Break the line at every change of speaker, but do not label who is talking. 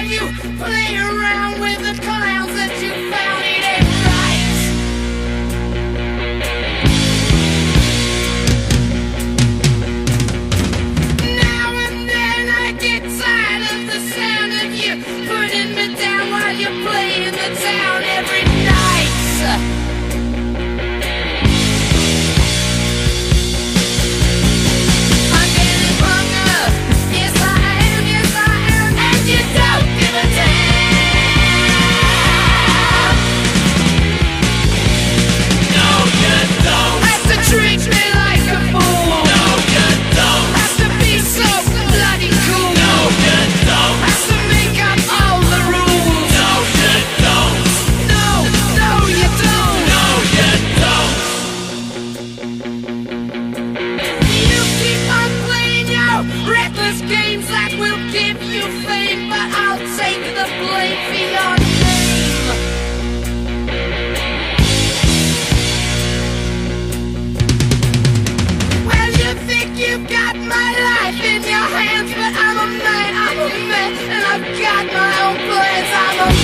when you play around with the clowns that you found, it ain't right. Now and then I get tired of the sound of you putting me down while you play in the town every night. Reckless games that will give you fame, but I'll take the blame for your name. Well, you think you've got my life in your hands, but I'm a man, and I've got my own plans. I'm a